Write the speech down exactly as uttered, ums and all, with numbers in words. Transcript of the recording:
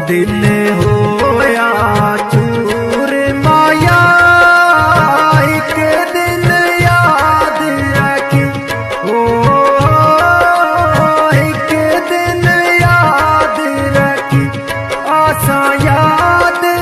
दिल होया चूर माया एक दिन याद रखी, ओ एक दिन याद रखी, आसा याद